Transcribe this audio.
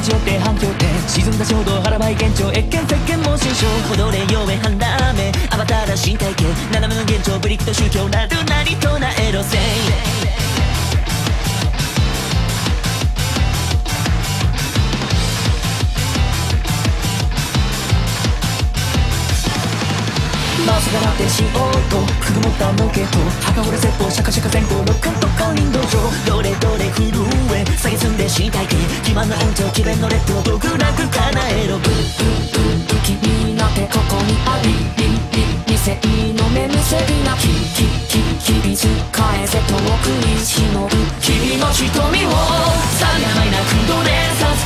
ち寄って反響点沈んだ衝動腹ばい幻聴越見石鹸も心象踊れよえ半ラーメンアバターら身体系斜めの幻聴ブリキと宗教なるなりとなエロセイマウスがラテしようとくぐもったのけと墓掘れ説法シャカシャカ前後ロックンとカウンド上どれどれ震え下げ積んで身体系欺瞞の延長詭弁のレッド独楽かなえろブ気になってここにあり理性の目むせびなき日々返せ遠くに忍ぶ君の瞳をさみやまいな空洞でさ